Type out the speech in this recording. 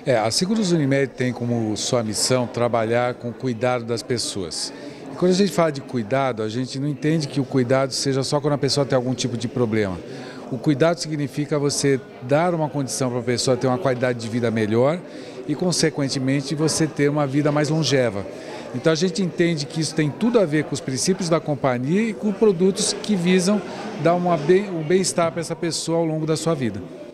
A Seguros Unimed tem como sua missão trabalhar com o cuidado das pessoas. E quando a gente fala de cuidado, a gente não entende que o cuidado seja só quando a pessoa tem algum tipo de problema. O cuidado significa você dar uma condição para a pessoa ter uma qualidade de vida melhor e, consequentemente, você ter uma vida mais longeva. Então a gente entende que isso tem tudo a ver com os princípios da companhia e com produtos que visam dar um bem-estar para essa pessoa ao longo da sua vida.